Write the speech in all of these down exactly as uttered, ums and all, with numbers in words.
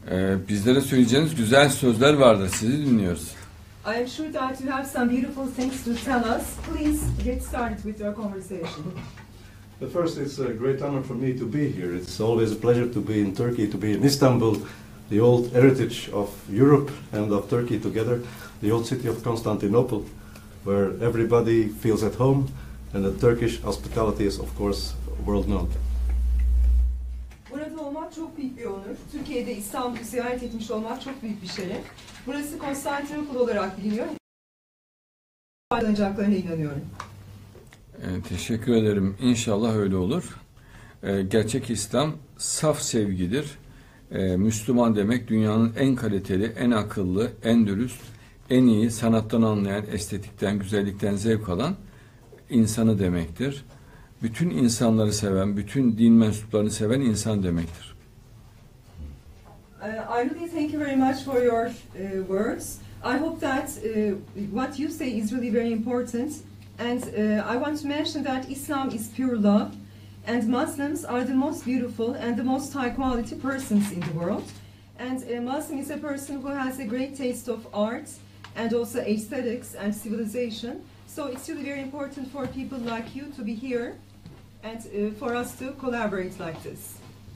Ee, bizlere söyleyeceğiniz güzel sözler vardır. Sizi dinliyoruz. I am sure that you have some beautiful things to tell us. Please get started with your conversation. But first, it's a great honor for me to be here. It's always a pleasure to be in Turkey, to be in Istanbul, the old heritage of Europe and of Turkey together, the old city of Constantinople, where everybody feels at home, and the Turkish hospitality is, of course, world known. Burada olmak çok büyük bir onur. Türkiye'de İstanbul'u ziyaret etmiş olmak çok büyük bir şeref. Burası Konstantinopol olarak biliniyor. Faydalanacaklarına inanıyorum. Ee, teşekkür ederim. İnşallah öyle olur. Ee, gerçek İslam saf sevgidir. Ee, Müslüman demek dünyanın en kaliteli, en akıllı, en dürüst, en iyi, sanattan anlayan, estetikten, güzellikten zevk alan insanı demektir. Bütün insanları seven, bütün din mensuplarını seven insan demektir. Uh, I really thank you very much for your uh, words. I hope that uh, what you say is really very important. And uh, I want to mention that Islam is pure love, and Muslims are the most beautiful and the most high quality persons in the world. And a Muslim is a person who has a great taste of art and also aesthetics and civilization. So it's really very important for people like you to be here and uh, for us to collaborate like this.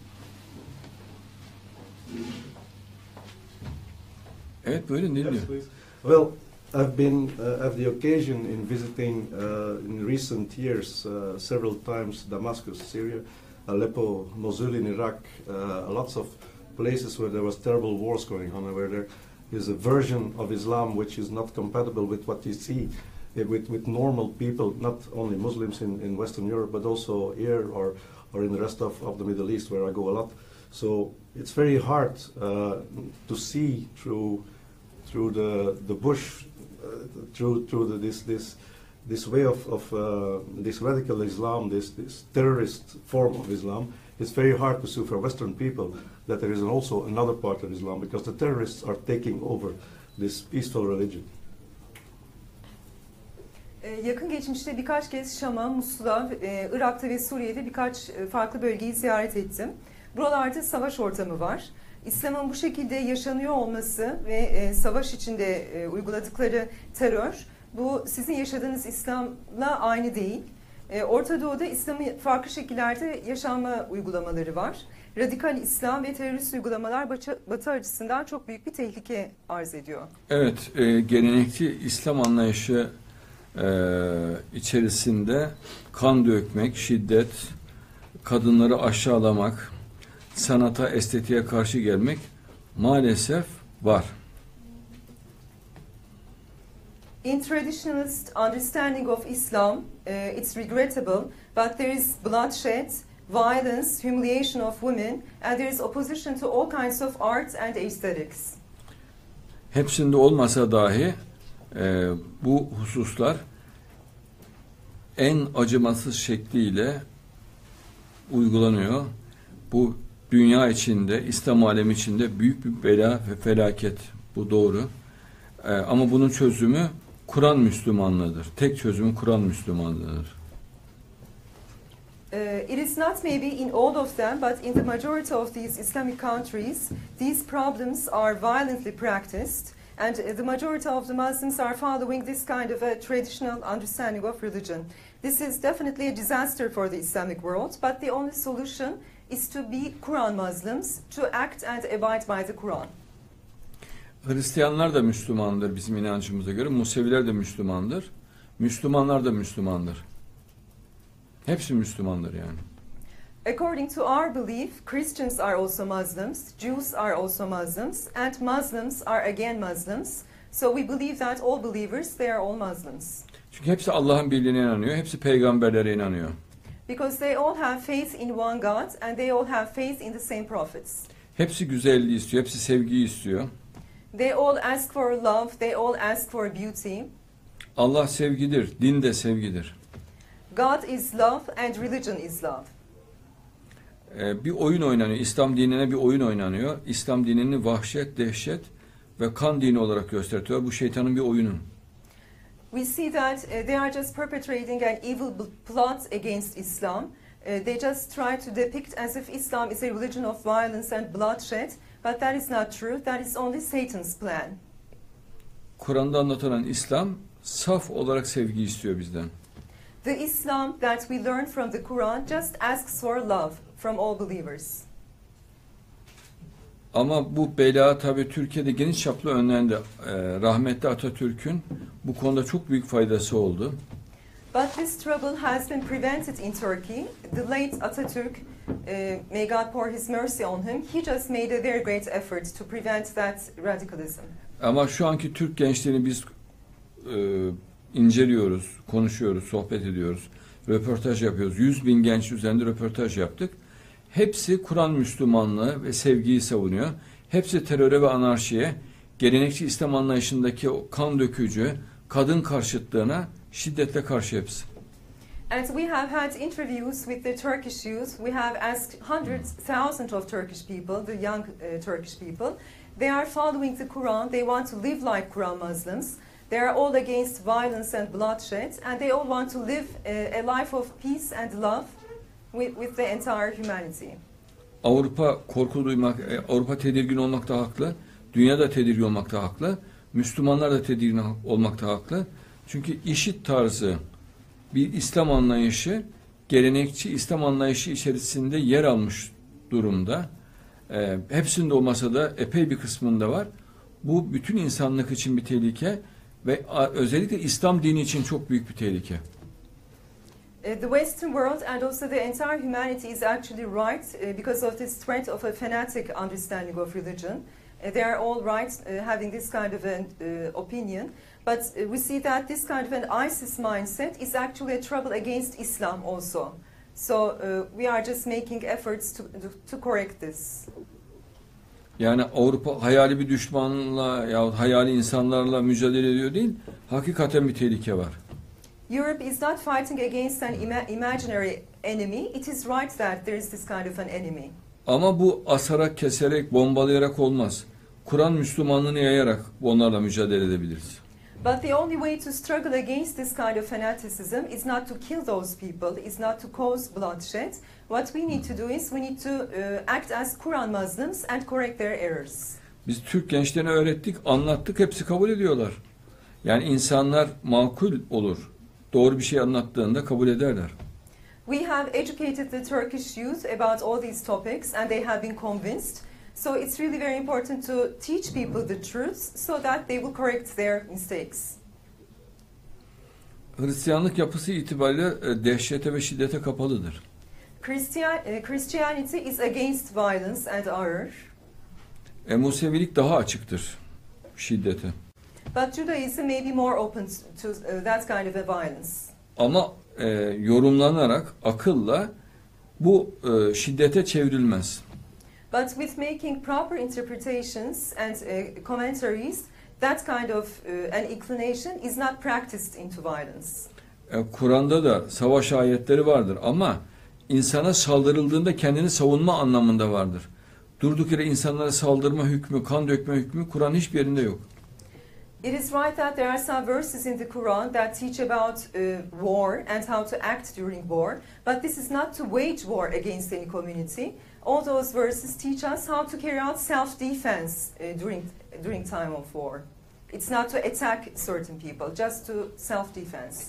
Evet, buyurun, dinliyorum. Yes, please. Well, I've been uh, have the occasion in visiting uh, in recent years uh, several times Damascus, Syria, Aleppo, Mosul in Iraq, uh, lots of places where there was terrible wars going on, where there is a version of Islam which is not compatible with what you see uh, with, with normal people, not only Muslims in, in Western Europe, but also here or, or in the rest of, of the Middle East, where I go a lot. So it's very hard uh, to see through through the the bush, uh, through through the, this this this way of of uh, this radical Islam, this this terrorist form of Islam. It's very hard to see for Western people that there is also another part of Islam, because the terrorists are taking over this peaceful religion. Yakın geçmişte birkaç kez Şam'a, Musul'a, Irak'ta ve Suriye'de birkaç farklı bölgeyi ziyaret ettim. Buralarda savaş ortamı var. İslam'ın bu şekilde yaşanıyor olması ve e, savaş içinde e, uyguladıkları terör, bu sizin yaşadığınız İslam'la aynı değil. E, Orta Doğu'da İslam'ın farklı şekillerde yaşanma uygulamaları var. Radikal İslam ve terörist uygulamalar Batı, Batı açısından çok büyük bir tehlike arz ediyor. Evet, e, gelenekçi İslam anlayışı e, içerisinde kan dökmek, şiddet, kadınları aşağılamak, sanata, estetiğe karşı gelmek maalesef var. In traditionalist understanding of Islam, uh, it's regrettable, but there is bloodshed, violence, humiliation of women, and there is opposition to all kinds of art and aesthetics. Hepsinde olmasa dahi e, bu hususlar en acımasız şekliyle uygulanıyor. Bu dünya içinde, İslam alemi içinde büyük bir bela ve felaket. Bu doğru. Ee, ama bunun çözümü Kur'an Müslümanlığıdır. Tek çözümü Kur'an Müslümanlığıdır. Uh, it is not maybe in all of them, but in the majority of these Islamic countries, these problems are violently practiced, and the majority of the Muslims are following this kind of a traditional understanding of religion. This is definitely a disaster for the Islamic world, but the only solution is to be Quran Muslims, to act and abide by the Quran. Hristiyanlar da Müslümandır bizim inancımıza göre. Museviler de Müslümandır. Müslümanlar da Müslümandır. Hepsi Müslümandır yani. According to our belief, Christians are also Muslims, Jews are also Muslims, and Muslims are again Muslims. So we believe that all believers, they are all Muslims. Çünkü hepsi Allah'ın birliğine inanıyor. Hepsi peygamberlere inanıyor. Because they all have faith in one God and they all have faith in the same prophets. Hepsi güzelliği istiyor, hepsi sevgiyi istiyor. They all ask for love, they all ask for beauty. Allah sevgidir, din de sevgidir. God is love and religion is love. Ee, bir oyun oynanıyor, İslam dinine bir oyun oynanıyor. İslam dinini vahşet, dehşet ve kan dini olarak gösteriyor. Bu şeytanın bir oyunu. We see that uh, they are just perpetrating an evil plot against Islam. Uh, they just try to depict as if Islam is a religion of violence and bloodshed, but that is not true. That is only Satan's plan. Kur'an'da anlatılan İslam saf olarak sevgi istiyor bizden. The Islam that we learn from the Quran just asks for love from all believers. Ama bu bela tabii Türkiye'de geniş çaplı önlendi. Ee, rahmetli Atatürk'ün bu konuda çok büyük faydası oldu. But this trouble has been prevented in Turkey. The late Atatürk, uh, may God pour his mercy on him, he just made a very great effort to prevent that radicalism. Ama şu anki Türk gençliğini biz e, inceliyoruz, konuşuyoruz, sohbet ediyoruz, röportaj yapıyoruz. Yüz bin genç üzerinde röportaj yaptık. Hepsi Kur'an Müslümanlığı ve sevgiyi savunuyor. Hepsi teröre ve anarşiye, gelenekçi İslam anlayışındaki o kan dökücü, kadın karşıtlığına şiddetle karşı hepsi. And we have had interviews with the Turkish youth. We have asked hundreds, thousands of Turkish people, the young uh, Turkish people. They are following the Quran. They want to live like Quran Muslims. They are all against violence and bloodshed, and they all want to live a, a life of peace and love with, with the entire humanity. Avrupa korku duymak, Avrupa tedirgin olmakta haklı. Dünya da tedirgin olmakta haklı. Müslümanlar da tedirgin olmakta haklı. Çünkü işit tarzı bir İslam anlayışı, gelenekçi İslam anlayışı içerisinde yer almış durumda. E, hepsinde olmasa da epey bir kısmında var. Bu bütün insanlık için bir tehlike ve a, özellikle İslam dini için çok büyük bir tehlike. The Western world and also the entire humanity is actually right uh, because of this threat of a fanatic understanding of religion. Uh, they are all right uh, having this kind of an uh, opinion, but uh, we see that this kind of an ISIS mindset is actually a trouble against Islam also. So uh, we are just making efforts to, to correct this. Yani Avrupa hayali bir düşmanla ya hayali insanlarla mücadele ediyor değil, hakikaten bir tehlike var. Europe is not fighting against an ima imaginary enemy. It is right that there is this kind of an enemy. Ama bu asarak, keserek, bombalayarak olmaz. Kur'an Müslümanlığını yayarak onlarla mücadele edebiliriz. But the only way to struggle against this kind of fanaticism is not to kill those people, is not to cause bloodshed. What we need to do is we need to uh, act as Quran Muslims and correct their errors. Biz Türk gençlerine öğrettik, anlattık, hepsi kabul ediyorlar. Yani insanlar makul olur. Doğru bir şey anlattığında kabul ederler. We have educated the Turkish youth about all these topics and they have been convinced. So it's really very important to teach people the truths so that they will correct their mistakes. Hristiyanlık yapısı itibariyle dehşete ve şiddete kapalıdır. Christian, uh, Christianity is against violence and error. E, Musevilik daha açıktır şiddete. But Judaism may be more open to uh, that kind of a violence. Ama e, yorumlanarak akılla bu e, şiddete çevrilmez. But with making proper interpretations and uh, commentaries, that kind of uh, an inclination is not practiced into violence. E, Kur'an'da da savaş ayetleri vardır ama insana saldırıldığında kendini savunma anlamında vardır. Durduk yere insanlara saldırma hükmü, kan dökme hükmü Kur'an hiçbir yerinde yok. It is right that there are some verses in the Quran that teach about uh, war and how to act during war, but this is not to wage war against any community. All those verses teach us how to carry out self-defense uh, during during time of war. It's not to attack certain people, just to self-defense.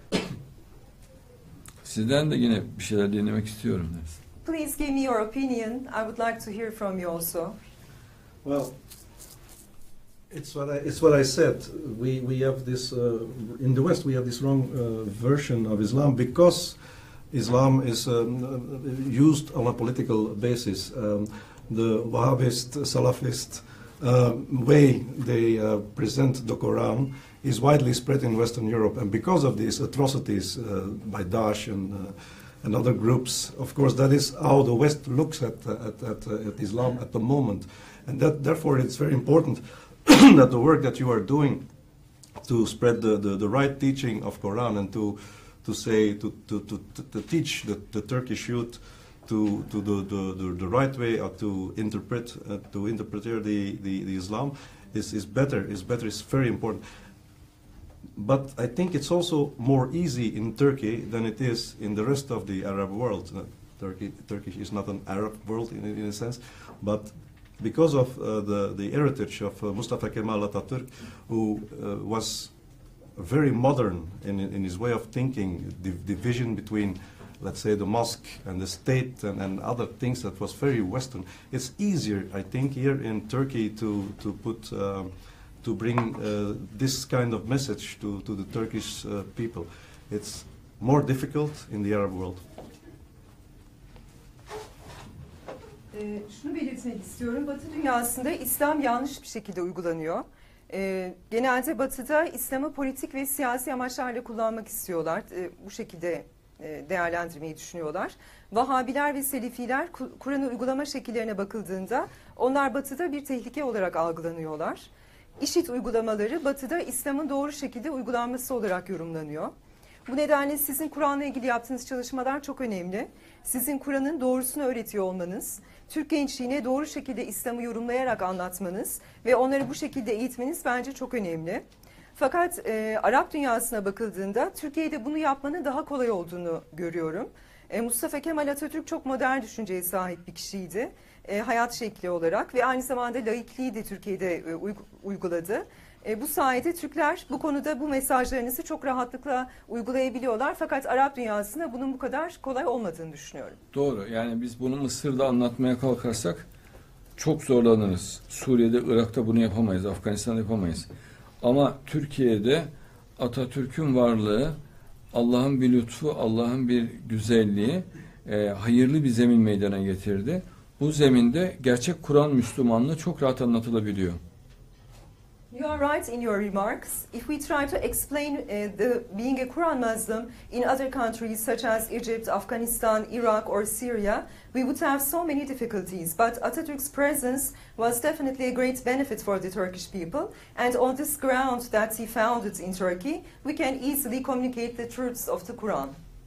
Sizden de yine bir şeyler dinlemek istiyorum. Please give me your opinion. I would like to hear from you also. Well, it's what I, it's what I said. We we have this uh, in the West. We have this wrong uh, version of Islam because Islam is um, used on a political basis. Um, the Wahhabist, Salafist um, way they uh, present the Quran is widely spread in Western Europe, and because of these atrocities uh, by Daesh and uh, and other groups, of course, that is how the West looks at at, at, uh, at Islam at the moment, and that therefore it's very important that the work that you are doing to spread the, the, the right teaching of Quran and to to say to to, to, to teach the, the Turkish youth to to the, the, the, the right way or to interpret uh, to interpret the, the, the Islam is, is better is better is very important. but I think it's also more easy in Turkey than it is in the rest of the Arab world. Uh, Turkey, Turkish is not an Arab world in, in a sense, but because of uh, the, the heritage of uh, Mustafa Kemal Atatürk, who uh, was very modern in, in his way of thinking, the division between, let's say, the mosque and the state and, and other things that was very Western. It's easier, I think, here in Turkey to, to put, uh, to bring uh, this kind of message to, to the Turkish uh, people. It's more difficult in the Arab world. Ee, şunu belirtmek istiyorum. Batı dünyasında İslam yanlış bir şekilde uygulanıyor. Ee, genelde Batı'da İslam'ı politik ve siyasi amaçlarla kullanmak istiyorlar. Ee, bu şekilde e, değerlendirmeyi düşünüyorlar. Vahabiler ve Selefiler Kur'an'ı uygulama şekillerine bakıldığında onlar Batı'da bir tehlike olarak algılanıyorlar. İşit uygulamaları Batı'da İslam'ın doğru şekilde uygulanması olarak yorumlanıyor. Bu nedenle sizin Kur'an'la ilgili yaptığınız çalışmalar çok önemli. Sizin Kur'an'ın doğrusunu öğretiyor olmanız, Türk gençliğine doğru şekilde İslam'ı yorumlayarak anlatmanız ve onları bu şekilde eğitmeniz bence çok önemli. Fakat e, Arap dünyasına bakıldığında Türkiye'de bunu yapmanın daha kolay olduğunu görüyorum. E, Mustafa Kemal Atatürk çok modern düşünceye sahip bir kişiydi. E, hayat şekli olarak ve aynı zamanda laikliği de Türkiye'de e, uyguladı. E, bu sayede Türkler bu konuda bu mesajlarınızı çok rahatlıkla uygulayabiliyorlar. Fakat Arap dünyasında bunun bu kadar kolay olmadığını düşünüyorum. Doğru. Yani biz bunu Mısır'da anlatmaya kalkarsak çok zorlanırız. Suriye'de, Irak'ta bunu yapamayız. Afganistan'da yapamayız. Ama Türkiye'de Atatürk'ün varlığı, Allah'ın bir lütfu, Allah'ın bir güzelliği, e, hayırlı bir zemin meydana getirdi. Bu zeminde gerçek Kur'an Müslümanlığı çok rahat anlatılabiliyor. You are right in your remarks. If we try to explain uh, the being a Quran Muslim in other countries such as Egypt, Afghanistan, Iraq or Syria, we would have so many difficulties. But Atatürk's presence was definitely a great benefit for the Turkish people. And on this ground that he founded in Turkey, we can easily communicate the truths of the Quran.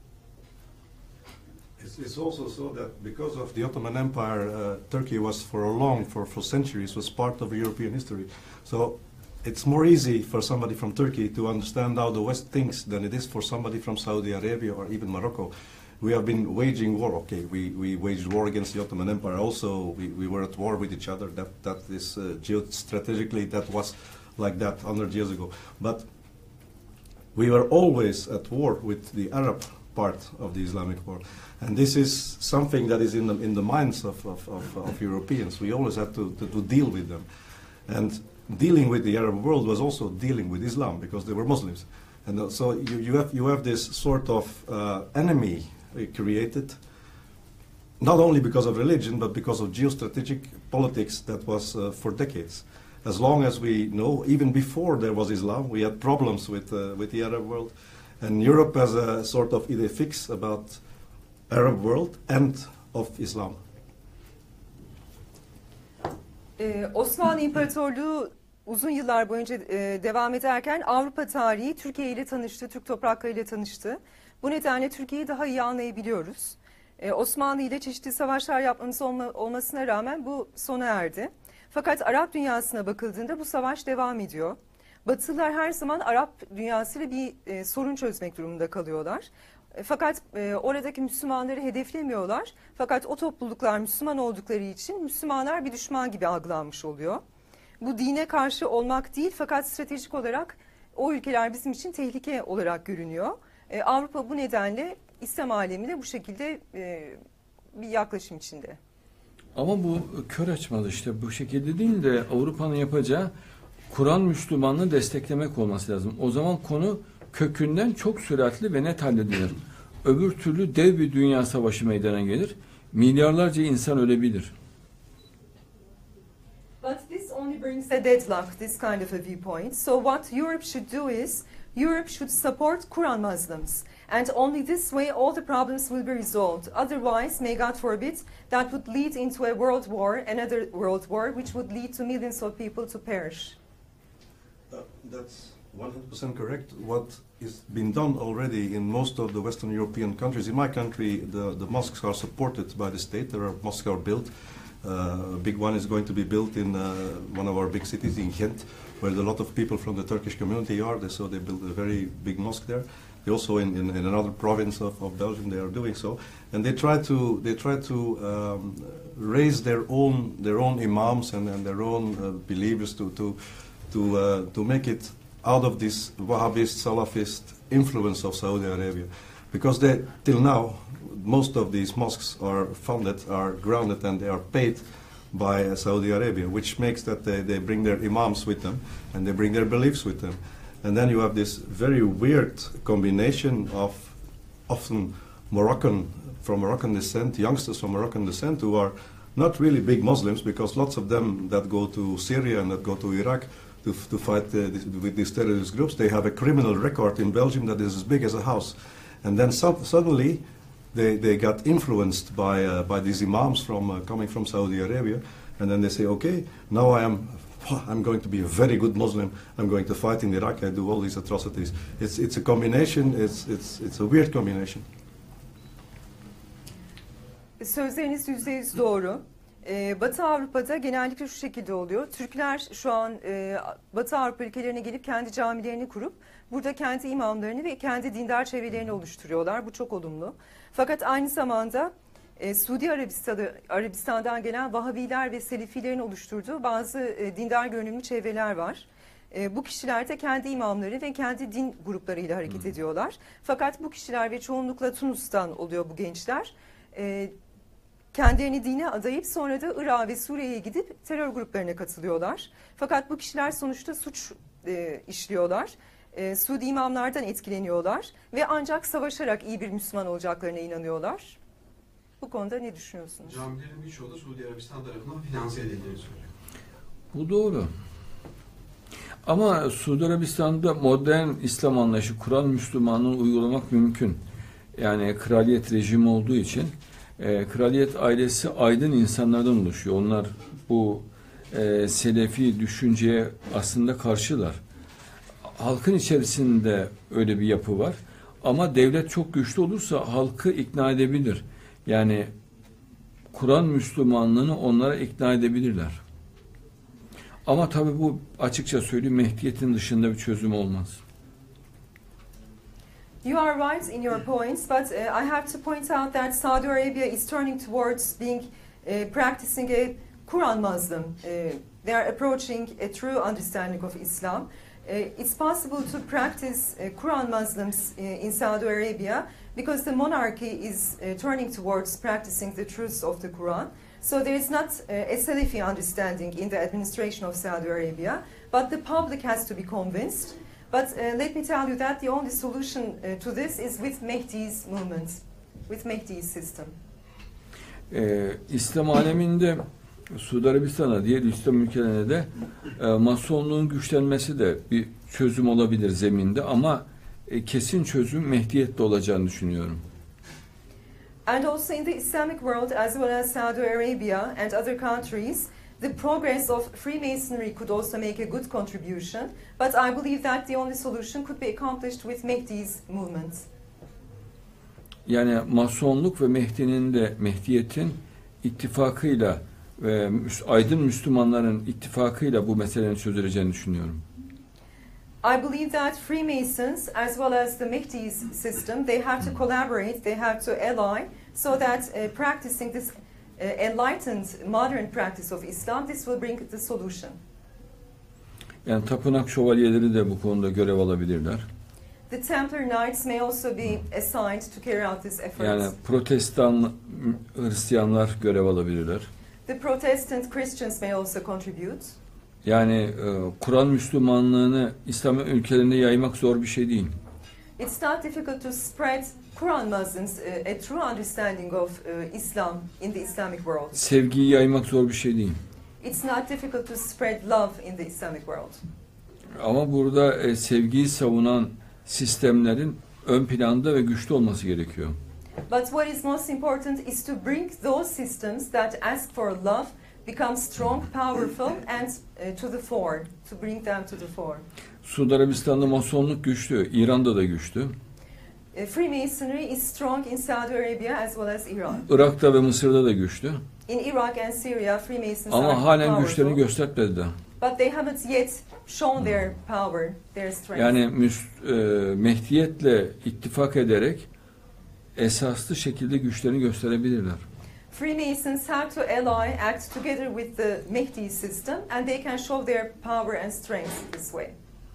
It's, it's also so that because of the Ottoman Empire, uh, Turkey was for a long, for, for centuries, was part of European history. So it's more easy for somebody from Turkey to understand how the West thinks than it is for somebody from Saudi Arabia or even Morocco. We have been waging war. Okay, we, we waged war against the Ottoman Empire. Also, we, we were at war with each other. That, that is uh, geostrategically, that was like that one hundred years ago. But we were always at war with the Arab part of the Islamic world. And this is something that is in the, in the minds of, of, of, of Europeans. We always had to, to, to deal with them. And dealing with the Arab world was also dealing with Islam because they were Muslims. And uh, so you, you, have, you have this sort of uh, enemy uh, created, not only because of religion, but because of geostrategic politics that was uh, for decades. As long as we know, even before there was Islam, we had problems with, uh, with the Arab world. And Europe has a sort of idea fix about Arab world and of Islam. Ee, Osmanlı İmparatorluğu uzun yıllar boyunca e, devam ederken Avrupa tarihi Türkiye ile tanıştı, Türk topraklarıyla tanıştı. Bu nedenle Türkiye'yi daha iyi anlayabiliyoruz. Ee, Osmanlı ile çeşitli savaşlar yapmamız olma, olmasına rağmen bu sona erdi. Fakat Arap dünyasına bakıldığında bu savaş devam ediyor. Batılılar her zaman Arap dünyasıyla bir e, sorun çözmek durumunda kalıyorlar. E, fakat e, oradaki Müslümanları hedeflemiyorlar. Fakat o topluluklar Müslüman oldukları için Müslümanlar bir düşman gibi algılanmış oluyor. Bu dine karşı olmak değil fakat stratejik olarak o ülkeler bizim için tehlike olarak görünüyor. E, Avrupa bu nedenle İslam aleminde bu şekilde e, bir yaklaşım içinde. Ama bu kör açmalı işte bu şekilde değil de Avrupa'nın yapacağı Kur'an Müslümanlığı desteklemek olması lazım. O zaman konu kökünden çok süratli ve net halledilir. Öbür türlü dev bir dünya savaşı meydana gelir. Milyarlarca insan ölebilir. But this only brings a deadlock, this kind of a viewpoint. So what Europe should do is, Europe should support Quran Muslims. And only this way all the problems will be resolved. Otherwise, may God forbid, that would lead into a world war, another world war, which would lead to millions of people to perish. Uh, that's one hundred percent correct. What is been done already in most of the Western European countries. In my country, the, the mosques are supported by the state. There are mosques are built. Uh, a big one is going to be built in uh, one of our big cities in Ghent, where a lot of people from the Turkish community are. They, so they built a very big mosque there. They also in, in, in another province of, of Belgium they are doing so, and they try to they try to um, raise their own their own imams and, and their own uh, believers to to to uh, to make it out of this Wahhabist Salafist influence of Saudi Arabia, because they till now most of these mosques are funded, are grounded, and they are paid by uh, Saudi Arabia, which makes that they, they bring their imams with them and they bring their beliefs with them. And then you have this very weird combination of often Moroccan, from Moroccan descent, youngsters from Moroccan descent who are not really big Muslims, because lots of them that go to Syria and that go to Iraq to, to fight uh, this, with these terrorist groups, they have a criminal record in Belgium that is as big as a house. And then so, suddenly they, they got influenced by, uh, by these imams from, uh, coming from Saudi Arabia, and then they say, okay, now I am I'm going to be a very good Muslim. I'm going to fight in Iraq. I do all these atrocities. It's it's a combination. It's it's it's a weird combination. Sözleriniz yüzde yüz doğru. Ee, Batı Avrupa'da genellikle şu şekilde oluyor. Türkler şu an e, Batı Avrupa ülkelerine gelip kendi camilerini kurup burada kendi imamlarını ve kendi dindar çevrelerini oluşturuyorlar. Bu çok olumlu. Fakat aynı zamanda E, Suudi Arabistan'da, Arabistan'dan gelen Vahabiler ve Selefilerin oluşturduğu bazı e, dindar görünümlü çevreler var. E, bu kişiler de kendi imamları ve kendi din gruplarıyla hareket hmm. ediyorlar. Fakat bu kişiler ve çoğunlukla Tunus'tan oluyor bu gençler. E, kendilerini dine adayıp sonra da Irak'a ve Suriye'ye gidip terör gruplarına katılıyorlar. Fakat bu kişiler sonuçta suç e, işliyorlar. E, Suudi imamlardan etkileniyorlar ve ancak savaşarak iyi bir Müslüman olacaklarına inanıyorlar. Bu konuda ne düşünüyorsunuz? Camilerin birçoğu da Suudi Arabistan tarafından finanse edildiğini söylüyor. Bu doğru. Ama Suudi Arabistan'da modern İslam anlayışı, Kur'an Müslümanlığı uygulamak mümkün. Yani kraliyet rejimi olduğu için e, kraliyet ailesi aydın insanlardan oluşuyor. Onlar bu e, Selefi düşünceye aslında karşılar. Halkın içerisinde öyle bir yapı var. Ama devlet çok güçlü olursa halkı ikna edebilir. Yani Kur'an Müslümanlığını onlara ikna edebilirler. Ama tabii bu açıkça söyleyeyim Mehdiyet'in dışında bir çözüm olmaz. You are right in your points, but uh, I have to point out that Saudi Arabia is turning towards being uh, practicing a Quran Muslim. Uh, they are approaching a true understanding of Islam. Uh, it's possible to practice uh, Quran Muslims uh, in Saudi Arabia because the monarchy is uh, turning towards practicing the truths of the Quran. So there is not uh, a Salafi understanding in the administration of Saudi Arabia, but the public has to be convinced. But uh, let me tell you that the only solution uh, to this is with Mahdi's movement, with Mahdi's system. Ee, İslam aleminde Suudi Arabistan'a, diğer İslam ülkelerine de e, masonluğun güçlenmesi de bir çözüm olabilir zeminde ama e, kesin çözüm Mehdiyet'te olacağını düşünüyorum. And also in the Islamic world, as well as Saudi Arabia and other countries, the progress of Freemasonry could also make a good contribution. But I believe that the only solution could be accomplished with Mahdi's movement. Yani masonluk ve Mehdi'nin de Mehdiyet'in ittifakıyla ve aydın Müslümanların ittifakıyla bu meselenin çözüleceğini düşünüyorum. I believe that Freemasons, as well as the Mahdi's system, they have to collaborate, they have to ally, so that uh, practicing this uh, enlightened modern practice of Islam, this will bring the solution. Yani tapınak şövalyeleri de bu konuda görev alabilirler. The Templar Knights may also be assigned to carry out this effort. Yani Protestan Hristiyanlar görev alabilirler. The Protestant Christians may also contribute. Yani e, Kur'an Müslümanlığını İslam ülkelerinde yaymak zor bir şey değil. It's not difficult to spread Quran Muslims uh, a true understanding of uh, Islam in the Islamic world. Sevgiyi yaymak zor bir şey değil. It's not difficult to spread love in the Islamic world. Ama burada e, sevgiyi savunan sistemlerin ön planda ve güçlü olması gerekiyor. But what is most important is to bring those systems that ask for love become strong, powerful and uh, to the fore, to bring them to the fore. Suudi Arabistan'da masonluk güçlü, İran'da da güçlü. Uh, Freemasonry is strong in Saudi Arabia as well as Iran. Irak'ta ve Mısır'da da güçlü. In Iraq and Syria, Freemasons are Ama halen powerful, güçlerini göstermediler. but they haven't yet shown their power, their strength. Yani müs- e, Mehdiyetle ittifak ederek esaslı şekilde güçlerini gösterebilirler. Freemasons have to ally, act together with the Mahdi system, and they can show their power and strength this way.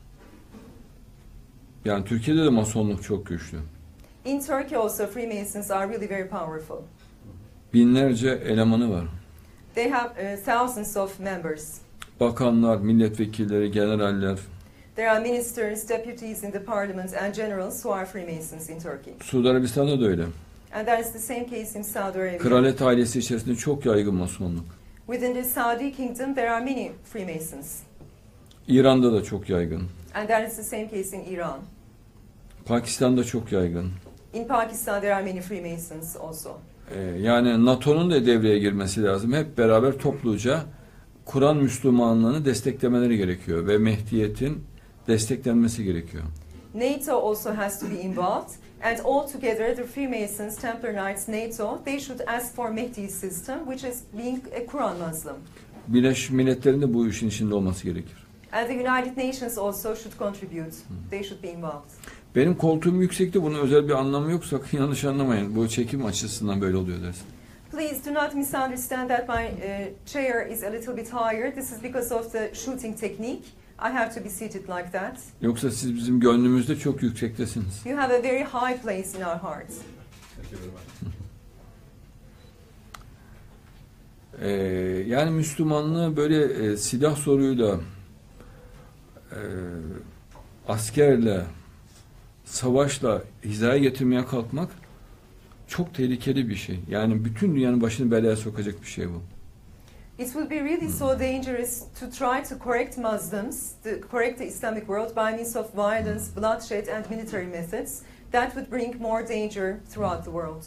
Yani Türkiye'de de Masonluk çok güçlü. In Turkey also, Freemasons are really very powerful. Binlerce elemanı var. They have uh, thousands of members. Bakanlar, milletvekilleri, generaller. There are ministers, deputies in the parliament, and generals who are Freemasons in Turkey. Suudi Arabistan'da da öyle. And that is the same case in Saudi Arabia. Kraliyet ailesi içerisinde çok yaygın Masonluk. Within the Saudi kingdom, there are many Freemasons. İran'da da çok yaygın. And that is the same case in Iran. Pakistan'da çok yaygın. In Pakistan, there are many Freemasons also. Ee, yani NATO'nun da devreye girmesi lazım. Hep beraber topluca Kur'an Müslümanlığını desteklemeleri gerekiyor ve Mehdiyet'in desteklenmesi gerekiyor. NATO also has to be involved, and all together, the Freemasons, Templar Knights, NATO, they should ask for Mahdi system, which is being a Quran Muslim. Birleşmiş Milletler'in de bu işin içinde olması gerekir. And the United Nations also should contribute. They should be involved. Benim koltuğum yüksekti. Bunun özel bir anlamı yok. Sakın yanlış anlamayın. Bu çekim açısından böyle oluyor dersin. Please do not misunderstand that my uh, chair is a little bit higher. This is because of the shooting technique. I have to be seated like that. Yoksa siz bizim gönlümüzde çok yüksektesiniz. You have a very high place in our hearts. Ee, yani Müslümanlığı böyle e, silah soruyla, e, askerle, savaşla hizaya getirmeye kalkmak çok tehlikeli bir şey. Yani bütün dünyanın başını belaya sokacak bir şey bu. It will be really so dangerous to try to correct Muslims, to correct the Islamic world by means of violence, bloodshed, and military methods. That would bring more danger throughout the world.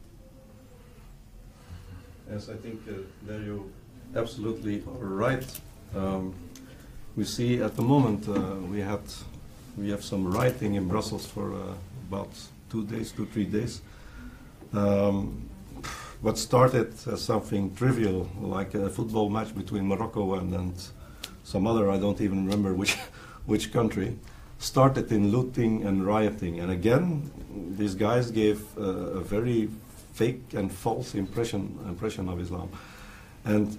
Yes, I think uh, there you absolutely are right. Um, we see at the moment uh, we had we have some rioting in Brussels for uh, about two days, two three days. Um, what started as something trivial, like a football match between Morocco and, and some other, I don't even remember which which country, started in looting and rioting. And again, these guys gave uh, a very fake and false impression impression of Islam. And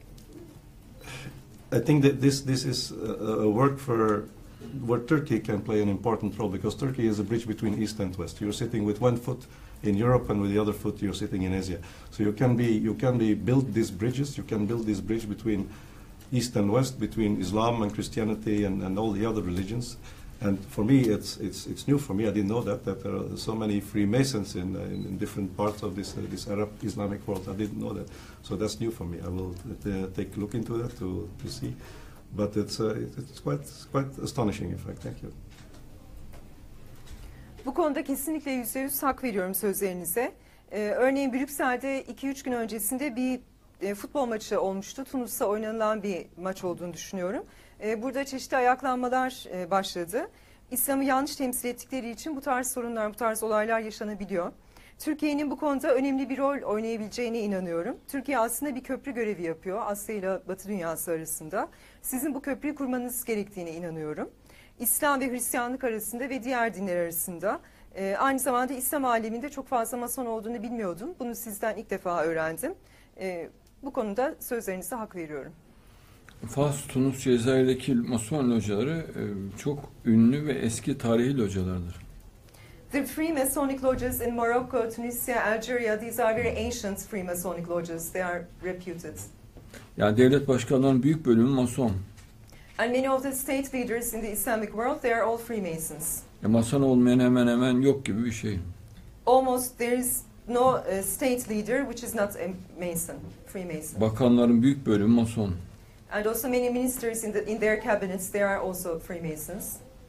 I think that this this is a, a work for where Turkey can play an important role, because Turkey is a bridge between East and West. You're sitting with one foot in Europe, and with the other foot you're sitting in Asia. So you can be you can be build these bridges. You can build this bridge between East and West, between Islam and Christianity and, and all the other religions. And for me, it's it's it's new for me. I didn't know that that there are so many Freemasons in uh, in, in different parts of this uh, this Arab Islamic world. I didn't know that, so that's new for me. I will uh, take a look into that to to see. But it's uh, it's quite quite astonishing, in fact. Thank you. Bu konuda kesinlikle yüzde yüz hak veriyorum sözlerinize. Ee, örneğin Brüksel'de iki üç gün öncesinde bir e, futbol maçı olmuştu. Tunus'ta oynanılan bir maç olduğunu düşünüyorum. E, burada çeşitli ayaklanmalar e, başladı. İslam'ı yanlış temsil ettikleri için bu tarz sorunlar, bu tarz olaylar yaşanabiliyor. Türkiye'nin bu konuda önemli bir rol oynayabileceğine inanıyorum. Türkiye aslında bir köprü görevi yapıyor Asya ile Batı dünyası arasında. Sizin bu köprüyü kurmanız gerektiğine inanıyorum. İslam ve Hristiyanlık arasında ve diğer dinler arasında. E, aynı zamanda İslam aleminde çok fazla Mason olduğunu bilmiyordum. Bunu sizden ilk defa öğrendim. E, bu konuda sözlerinize hak veriyorum. Fas, Tunus, Cezayir'deki Mason locaları e, çok ünlü ve eski tarihi localardır. The Freemasonic lodges in Morocco, Tunisia, Algeria, these are very ancient Freemasonic lodges. They are reputed. Yani devlet başkanlarının büyük bölümü Mason. And many of the state leaders in the Islamic world, they are all Freemasons. E, Mason olmayan hemen hemen yok gibi bir şey. Almost there is no uh, state leader which is not a Mason, Freemason. Bakanların büyük bölümü Mason. And also many ministers in, the, in their cabinets, they are also Freemasons.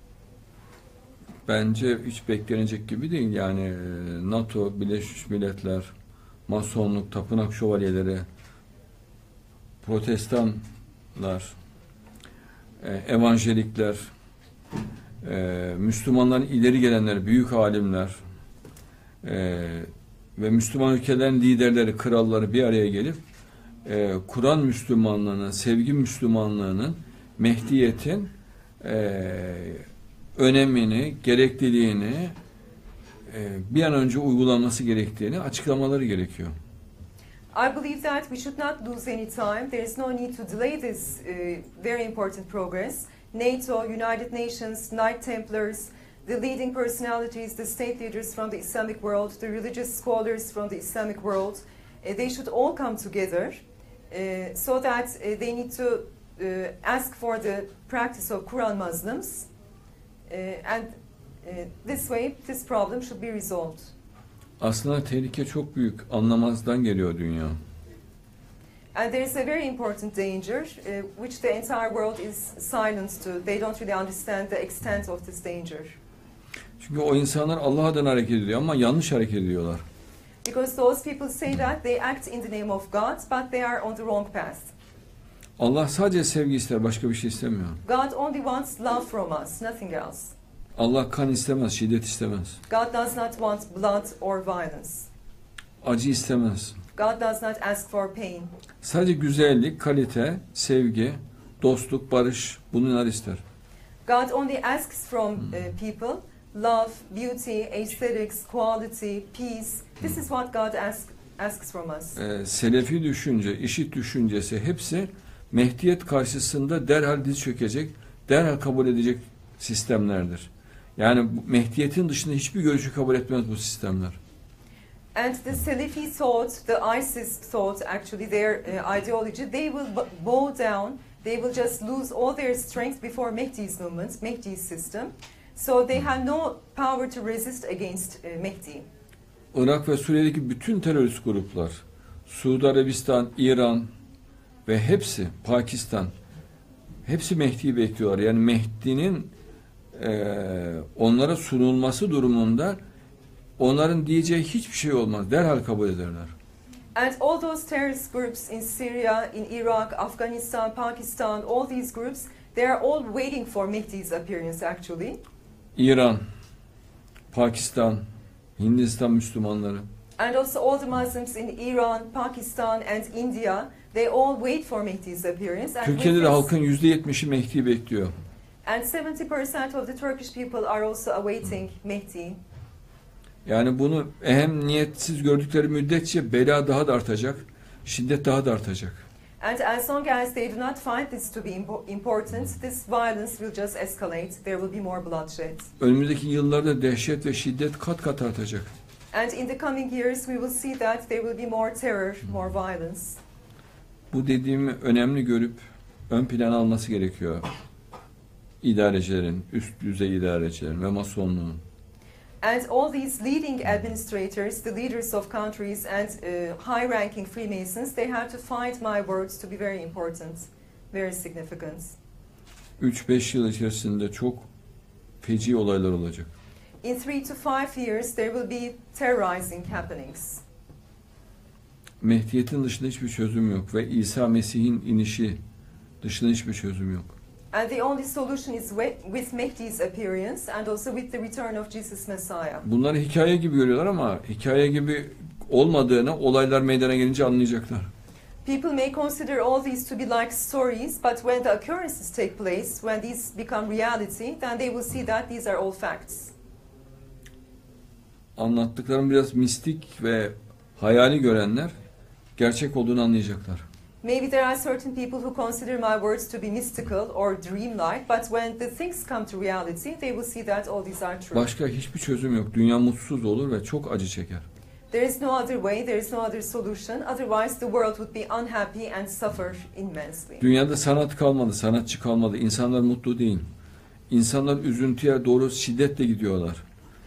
Bence hiç beklenecek gibi değil. Yani NATO, Birleşmiş Milletler, Masonluk, tapınak şövalyeleri, protestanlar, evangelikler, Müslümanların ileri gelenleri, büyük alimler ve Müslüman ülkelerin liderleri, kralları bir araya gelip e, Kur'an Müslümanlığının, sevgi Müslümanlığının, Mehdiyet'in e, önemini, gerekliliğini e, bir an önce uygulanması gerektiğini açıklamaları gerekiyor. I believe that we should not lose any time. There is no need to delay this uh, very important progress. NATO, United Nations, Knight Templars, the leading personalities, the state leaders from the Islamic world, the religious scholars from the Islamic world, uh, they should all come together uh, so that uh, they need to uh, ask for the practice of Quran Muslims, uh, and uh, this way this problem should be resolved. Aslında tehlike çok büyük. Anlamazdan geliyor dünya. And there is a very important danger, uh, which the entire world is silent to. They don't really understand the extent of this danger. Çünkü o insanlar Allah adına hareket ediyor ama yanlış hareket ediyorlar. Because those people say that they act in the name of God, but they are on the wrong path. Allah sadece sevgi ister, başka bir şey istemiyor. God only wants love from us, nothing else. Allah kan istemez, şiddet istemez. God does not want blood or violence. Acı istemez. God does not ask for pain. Sadece güzellik, kalite, sevgi, dostluk, barış bunlar ister. God only asks from uh, people love, beauty, aesthetics, quality, peace. This is what God asks asks from us. Ee, Selefi düşünce, işit düşüncesi hepsi Mehdiyet karşısında derhal diz çökecek, derhal kabul edecek sistemlerdir. Yani Mehdiyet'in dışında hiçbir görüşü kabul etmez bu sistemler. And the Salafi thought, the ISIS thought, actually their uh, ideology, they will bow down, they will just lose all their strength before Mehdi's movement, Mehdi's system. So they have no power to resist against uh, Mehdi. Irak ve Suriye'deki bütün terörist gruplar, Suudi Arabistan, İran ve hepsi, Pakistan, hepsi Mehdi'yi bekliyorlar. Yani Mehdi'nin e, onlara sunulması durumunda onların diyeceği hiçbir şey olmaz. Derhal kabul ederler. And all those terrorist groups in Syria, in Iraq, Afghanistan, Pakistan, all these groups, they are all waiting for Mehdi's appearance actually. İran, Pakistan, Hindistan Müslümanları. And also all the Muslims in Iran, Pakistan and India, they all wait for Mehdi's appearance. And Türkiye'de de halkın yüzde yetmişi Mehdi'yi bekliyor. And seventy percent of the Turkish people are also awaiting Mehdi. Yani bunu ehemmiyetsiz gördükleri müddetçe bela daha da artacak, şiddet daha da artacak. And as long as they do not find this to be important, this violence will just escalate. There will be more bloodshed. Önümüzdeki yıllarda dehşet ve şiddet kat kat artacak. And in the coming years we will see that there will be more terror, more violence. Bu dediğimi önemli görüp ön plana alması gerekiyor. İdarecilerin, üst düzey idarecilerin ve masonluğun. And all these leading administrators, the leaders of countries and uh, high-ranking Freemasons, they have to find my words to be very important, very significant. üç beş yıl içerisinde çok feci olaylar olacak. In three to five years there will be terrorizing happenings. Mehdiyet'in dışında hiçbir çözüm yok ve İsa Mesih'in inişi dışında hiçbir çözüm yok. And the only solution is with Mehdi's appearance and also with the return of Jesus Messiah. Bunları hikaye gibi görüyorlar ama hikaye gibi olmadığını olaylar meydana gelince anlayacaklar. People may consider all these to be like stories, but when the occurrences take place, when these become reality, then they will see that these are all facts. Anlattıklarım biraz mistik ve hayali görenler gerçek olduğunu anlayacaklar. Maybe there are certain people who consider my words to be mystical or dreamlike, but when the things come to reality, they will see that all these are true. Başka hiçbir çözüm yok. Dünya mutsuz olur ve çok acı çeker. There is no other way, there is no other solution. Otherwise the world would be unhappy and suffer immensely. Dünyada sanat kalmadı, sanatçı kalmadı. İnsanlar mutlu değil. İnsanlar üzüntüye doğru şiddetle gidiyorlar.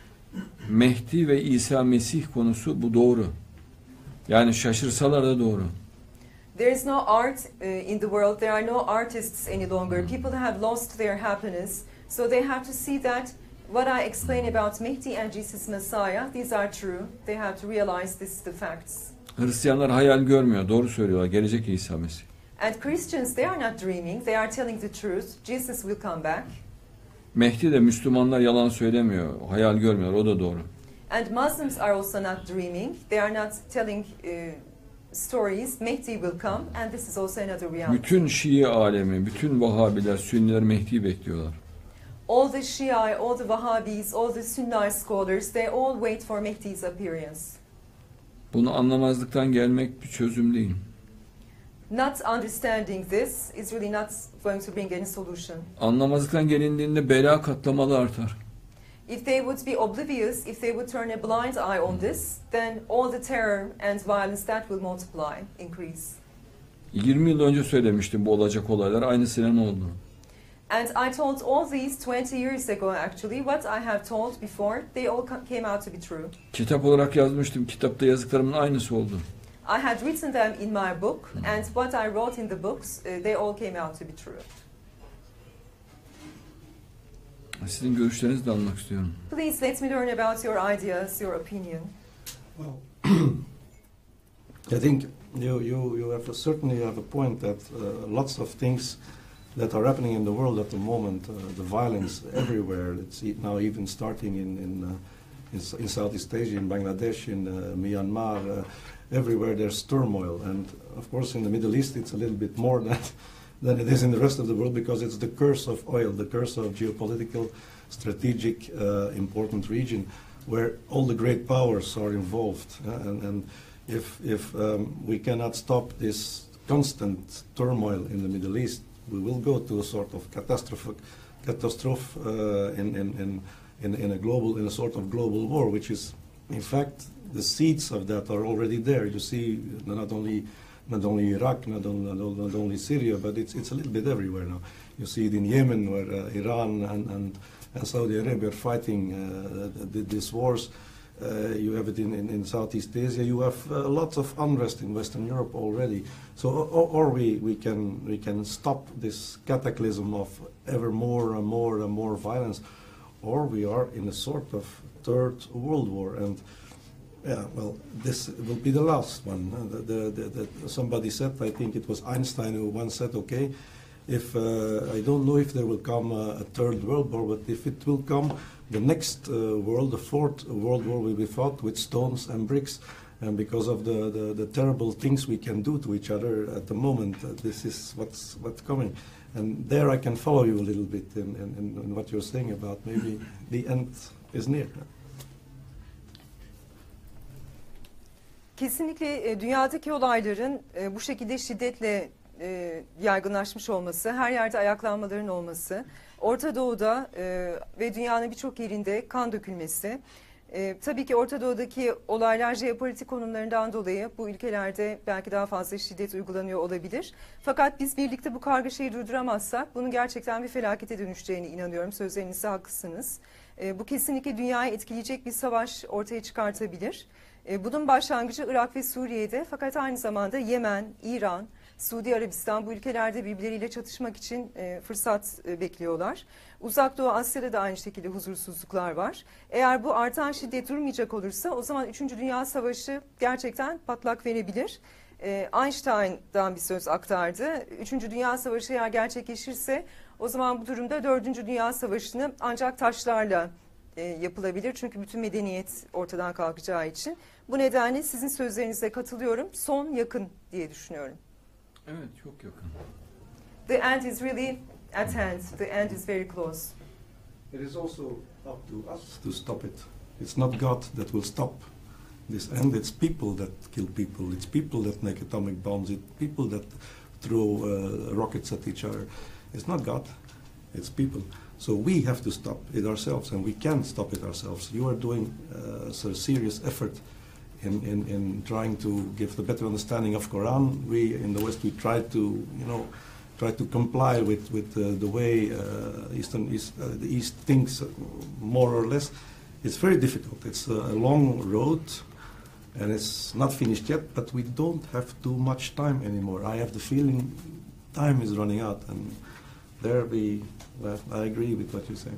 Mehdi ve İsa Mesih konusu bu doğru. Yani şaşırsalar da doğru. There is no art uh, in the world. There are no artists any longer. People have lost their happiness. So they have to see that what I explain about Mehdi and Jesus Messiah, these are true. They have to realize this is the facts. Hristiyanlar hayal görmüyor. Doğru söylüyorlar. Gelecek İsa Mesih. And Christians, they are not dreaming. They are telling the truth. Jesus will come back. Mehdi de Müslümanlar yalan söylemiyor. Hayal görmüyor. O da doğru. And Muslims are also not dreaming. They are not telling uh, stories, Mahdi will come, and this is also another reality. Bütün Şii alemi, bütün Vahabiler, Sünniler Mehdi'yi bekliyorlar. All the Shia, all the Wahhabis, all the Sunni scholars, they all wait for Mahdi's appearance. Bunu anlamazlıktan gelmek bir çözüm değil. Not understanding this is really not going to bring any solution. Anlamazlıktan gelindiğinde bela katlamalı artar. If they would be oblivious, if they would turn a blind eye on this, then all the terror and violence that will multiply, increase. yirmi yıl önce söylemiştim bu olacak olaylar, aynısıyla ne oldu? And I told all these twenty years ago actually, what I have told before, they all came out to be true. Kitap olarak yazmıştım, kitapta yazdıklarımın aynısı oldu. I had written them in my book, and what I wrote in the books, uh, they all came out to be true. Sizin görüşlerinizi de almak istiyorum. Please let me learn about your ideas, your opinion. Well, I think you you you have a, certainly have a point that uh, lots of things that are happening in the world at the moment, uh, the violence everywhere. It's e- now even starting in in, uh, in in Southeast Asia, in Bangladesh, in uh, Myanmar. Uh, everywhere there's turmoil, and of course in the Middle East it's a little bit more than than it is in the rest of the world, because it's the curse of oil, the curse of geopolitical, strategic, uh, important region where all the great powers are involved. Uh, and, and if if um, we cannot stop this constant turmoil in the Middle East, we will go to a sort of catastrophe, catastrophe uh, in, in, in, in, in a global, in a sort of global war, which is, in fact, the seeds of that are already there. You see, not only not only Iraq, not only, not only Syria, but it's it's a little bit everywhere now. You see it in Yemen, where uh, Iran and, and and Saudi Arabia are fighting uh, th- these wars. Uh, you have it in, in, in Southeast Asia. You have uh, lots of unrest in Western Europe already. So, or, or we, we can we can stop this cataclysm of ever more and more and more violence, or we are in a sort of third world war. And yeah, well, this will be the last one. Uh, the, the, the, the, somebody said, I think it was Einstein who once said, okay, if uh, I don't know if there will come a, a third world war, but if it will come, the next uh, world, the fourth world war, will be fought with stones and bricks. And because of the, the, the terrible things we can do to each other at the moment, uh, this is what's what's coming. And there I can follow you a little bit in, in, in what you're saying about maybe the end is near. Kesinlikle e, dünyadaki olayların e, bu şekilde şiddetle e, yaygınlaşmış olması, her yerde ayaklanmaların olması, Orta Doğu'da e, ve dünyanın birçok yerinde kan dökülmesi. E, tabii ki Orta Doğu'daki olaylar jeopolitik konumlarından dolayı bu ülkelerde belki daha fazla şiddet uygulanıyor olabilir. Fakat biz birlikte bu kargaşayı durduramazsak bunun gerçekten bir felakete dönüşeceğine inanıyorum. Sözlerinizde haklısınız. E, bu kesinlikle dünyayı etkileyecek bir savaş ortaya çıkartabilir. E, bunun başlangıcı Irak ve Suriye'de, fakat aynı zamanda Yemen, İran, Suudi Arabistan bu ülkelerde birbirleriyle çatışmak için e, fırsat e, bekliyorlar. Uzak Doğu Asya'da da aynı şekilde huzursuzluklar var. Eğer bu artan şiddet durmayacak olursa o zaman üçüncü Dünya Savaşı gerçekten patlak verebilir. E, Einstein'dan bir söz aktardı. üçüncü Dünya Savaşı eğer gerçekleşirse o zaman bu durumda dördüncü Dünya Savaşı'nı ancak taşlarla e, yapılabilir. Çünkü bütün medeniyet ortadan kalkacağı için. Bu nedenle sizin sözlerinize katılıyorum. Son yakın diye düşünüyorum. Evet, çok yakın. The end is really at hand. The end is very close. It is also up to us to stop it. It's not God that will stop this end. It's people that kill people. It's people that make atomic bombs. It's people that throw uh, rockets at each other. It's not God. It's people. So we have to stop it ourselves, and we can stop it ourselves. You are doing uh, a serious effort In, in, in trying to give the better understanding of Quran. We in the West we try to you know try to comply with with uh, the way uh, Eastern East, uh, the East thinks uh, more or less. It's very difficult. It's a long road, and it's not finished yet. But we don't have too much time anymore. I have the feeling time is running out, and there we. Well, I agree with what you say.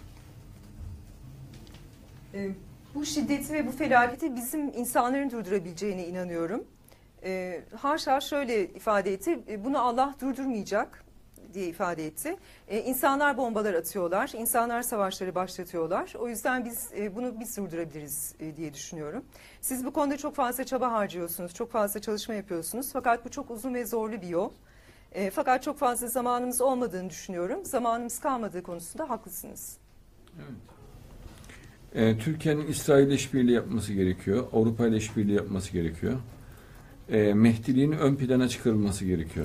Ee, Bu şiddeti ve bu felaketi bizim insanların durdurabileceğine inanıyorum. Ee, haşa şöyle ifade etti, bunu Allah durdurmayacak. diye ifade etti. E, insanlar bombalar atıyorlar, insanlar savaşları başlatıyorlar. O yüzden biz e, bunu biz durdurabiliriz e, diye düşünüyorum. Siz bu konuda çok fazla çaba harcıyorsunuz, çok fazla çalışma yapıyorsunuz. Fakat bu çok uzun ve zorlu bir yol. E, fakat çok fazla zamanımız olmadığını düşünüyorum. Zamanımız kalmadığı konusunda haklısınız. Evet. E, Türkiye'nin İsrail işbirliği yapması gerekiyor, Avrupa ile işbirliği yapması gerekiyor. E, Mehdiliğin ön plana çıkarılması gerekiyor.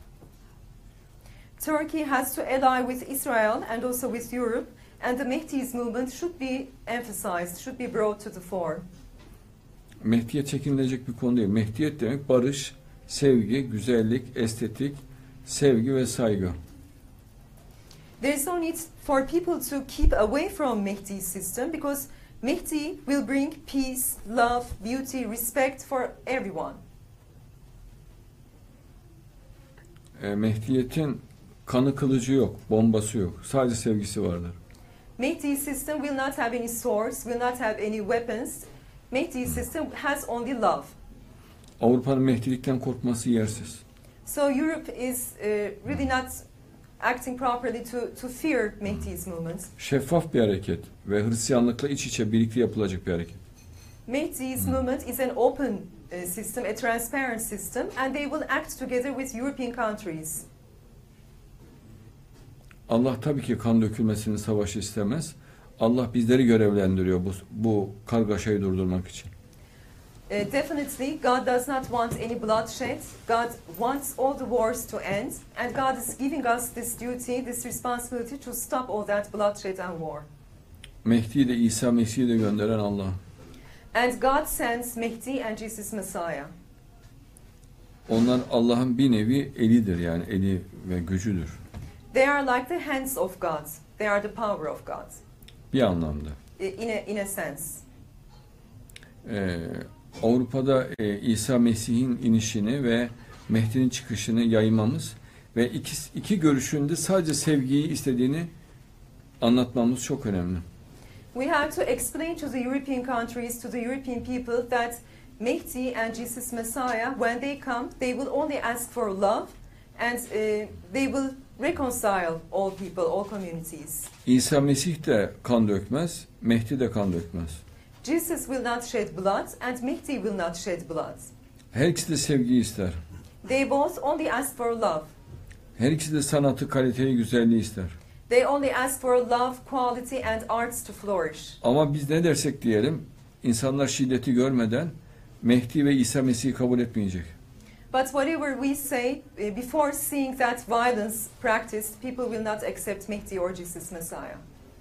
Turkey has to ally with Israel and also with Europe, and the Mehdi's movement should be emphasized, should be brought to the fore. Mehdiyet çekinilecek bir konu değil. Mehdiyet demek barış, sevgi, güzellik, estetik, sevgi ve saygı. There is no need for people to keep away from Mehdi's system because Mehdi will bring peace, love, beauty, respect for everyone. E, Mehdiyet'in kanı kılıcı yok, bombası yok. Sadece sevgisi vardır. Mehdi's system will not have any swords, will not have any weapons. Mehdi's system has only love. Avrupa'nın Mehdilikten korkması yersiz. So Europe is uh, really not acting properly to, to fear Mehdi's movement. Şeffaf bir hareket ve Hristiyanlıkla iç içe birlikte yapılacak bir hareket. Mehdi's movement is an open uh, system, a transparent system, and they will act together with European countries. Allah tabii ki kan dökülmesini, savaşı istemez. Allah bizleri görevlendiriyor bu, bu kargaşayı durdurmak için. Uh, definitely, God does not want any bloodshed. God wants all the wars to end, and God is giving us this duty, this responsibility to stop all that bloodshed and war. Mehdi'yi de İsa Mesih'i de gönderen Allah. And God sends Mehdi and Jesus Messiah. Onlar Allah'ın bir nevi elidir, yani eli ve gücüdür. They are like the hands of God. They are the power of God. Bir anlamda. In a, in a sense. Ee, Avrupa'da e, İsa Mesih'in inişini ve Mehdi'nin çıkışını yaymamız ve iki, iki görüşünde sadece sevgiyi istediğini anlatmamız çok önemli. We have to explain to the European countries, to the European people that Mehdi and Jesus Messiah, when they come, they will only ask for love and uh, they will reconcile all people, all communities. İsa Mesih de kan dökmez, Mehdi de kan dökmez. Jesus will not shed blood and Mehdi will not shed blood. Her ikisi de sevgiyi ister. They both only ask for love. Her ikisi de sanatı, kaliteyi, güzelliği ister. They only ask for love, quality and arts to flourish. Ama biz ne dersek diyelim, insanlar şiddeti görmeden Mehdi ve İsa Mesih'i kabul etmeyecek. But whatever we say, uh, before seeing that violence practiced, people will not accept Mehdi or Jesus Messiah.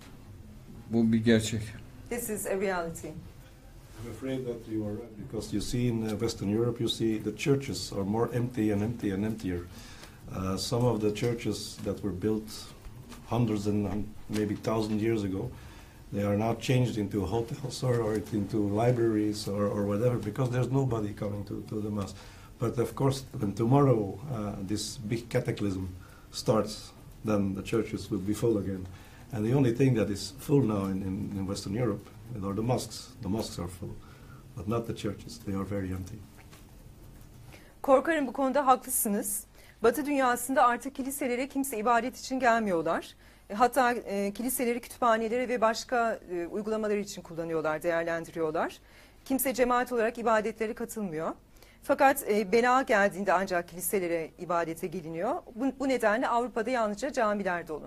Bu bir gerçek. This is a reality. I'm afraid that you are right, because you see in uh, Western Europe, you see the churches are more empty and empty and emptier. Uh, some of the churches that were built hundreds and um, maybe thousand years ago, they are now changed into hotels or, or into libraries or, or whatever, because there's nobody coming to, to the mass. But of course, when tomorrow uh, this big cataclysm starts, then the churches will be full again. And the only thing that is full now in, in, in Western Europe are the mosques. The mosques are full, but not the churches. They are very empty. Korkarım bu konuda haklısınız. Batı dünyasında artık kiliselere kimse ibadet için gelmiyorlar. Hatta e, kiliseleri kütüphaneleri ve başka e, uygulamalar için kullanıyorlar, değerlendiriyorlar. Kimse cemaat olarak ibadetlere katılmıyor. Fakat e, bela geldiğinde ancak kiliselere ibadete geliniyor. Bu, bu nedenle Avrupa'da yalnızca camiler dolu.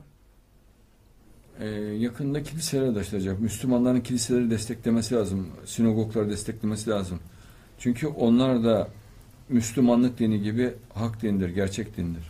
Ee, yakında kiliselere de açılacak. Müslümanların kiliseleri desteklemesi lazım. Sinagogları desteklemesi lazım. Çünkü onlar da Müslümanlık dini gibi hak dinidir, gerçek dindir.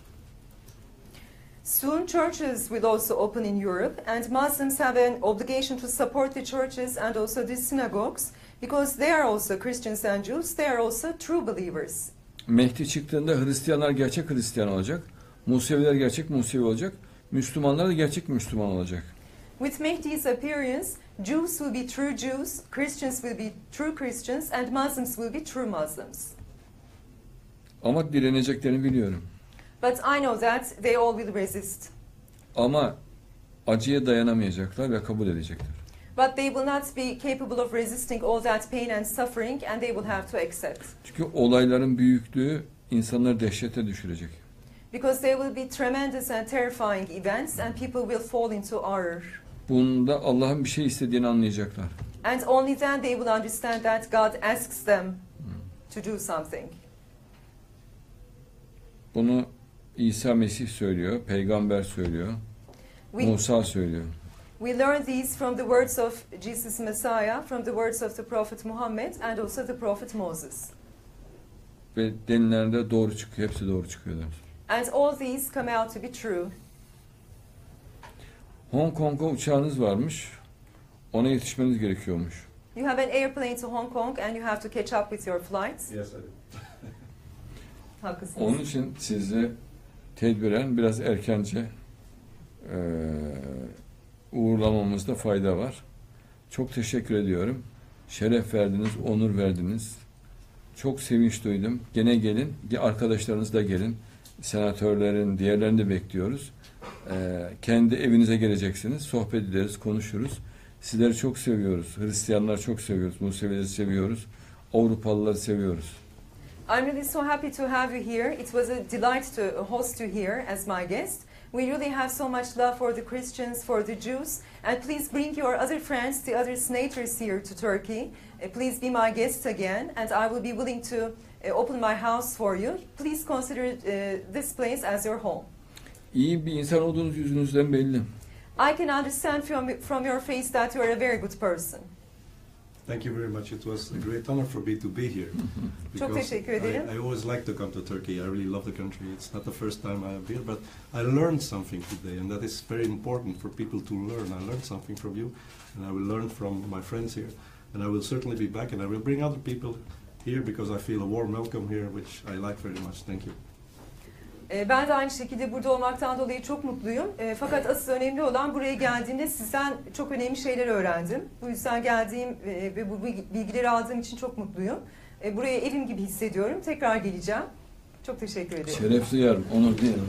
Soon churches will also open in Europe and Muslims have an obligation to support the churches and also the synagogues because they are also Christians and Jews, they are also true believers. Mehdi çıktığında Hristiyanlar gerçek Hristiyan olacak. Museviler gerçek Musevi olacak. Müslümanlar da gerçek Müslüman olacak. With Mehdi's appearance, Jews will be true Jews, Christians will be true Christians and Muslims will be true Muslims. Ama direneceklerini biliyorum. But I know that they all will resist. Ama acıya dayanamayacaklar ve kabul edecekler. But they will not be capable of resisting all that pain and suffering and they will have to accept. Çünkü olayların büyüklüğü insanları dehşete düşürecek. Because there will be tremendous and terrifying events and people will fall into error. Bunda Allah'ın bir şey istediğini anlayacaklar. And only then they will understand that God asks them to do something. Bunu İsa Mesih söylüyor, peygamber söylüyor, We, Musa söylüyor. we learn these from the words of Jesus Messiah, from the words of the Prophet Muhammad and also the Prophet Moses. Ve denilenler doğru çıkıyor, hepsi doğru çıkıyorlar. And all these come out to be true. Hong Kong'a uçağınız varmış, ona yetişmeniz gerekiyormuş. You have an airplane to Hong Kong and you have to catch up with your flights. Yes, I do. Haklısınız. Onun için sizi tedbiren biraz erkence e, uğurlamamızda fayda var. Çok teşekkür ediyorum. Şeref verdiniz, onur verdiniz. Çok sevinç duydum. Gene gelin, arkadaşlarınız da gelin. Senatörlerin, diğerlerini de bekliyoruz. E, kendi evinize geleceksiniz. Sohbet ederiz, konuşuruz. Sizleri çok seviyoruz. Hristiyanları çok seviyoruz. Musevileri seviyoruz. Avrupalıları seviyoruz. I'm really so happy to have you here. It was a delight to host you here as my guest. We really have so much love for the Christians, for the Jews. And please bring your other friends, the other senators here to Turkey. Uh, please be my guest again. And I will be willing to uh, open my house for you. Please consider uh, this place as your home. İyi bir insan olduğunuz yüzünüzden belli. I can understand from, from your face that you are a very good person. Thank you very much. It was a great honor for me to be here. Çok teşekkür ederim. I, I always like to come to Turkey. I really love the country. It's not the first time I have here, but I learned something today, and that is very important for people to learn. I learned something from you, and I will learn from my friends here. And I will certainly be back, and I will bring other people here because I feel a warm welcome here, which I like very much. Thank you. Ben de aynı şekilde burada olmaktan dolayı çok mutluyum. Fakat asıl önemli olan buraya geldiğimde sizden çok önemli şeyler öğrendim. Bu yüzden geldiğim ve bu bilgileri aldığım için çok mutluyum. Buraya evim gibi hissediyorum. Tekrar geleceğim. Çok teşekkür ederim. Şeref duyarım, onur duyarım.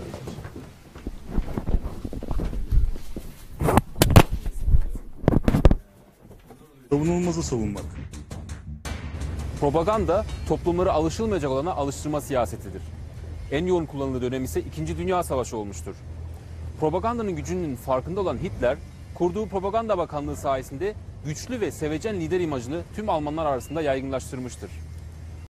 Savunulmazı savunmak. Propaganda, toplumları alışılmayacak olana alıştırma siyasetidir. En yoğun kullanıldığı dönem ise İkinci Dünya Savaşı olmuştur. Propagandanın gücünün farkında olan Hitler, kurduğu propaganda bakanlığı sayesinde güçlü ve sevecen lider imajını tüm Almanlar arasında yaygınlaştırmıştır.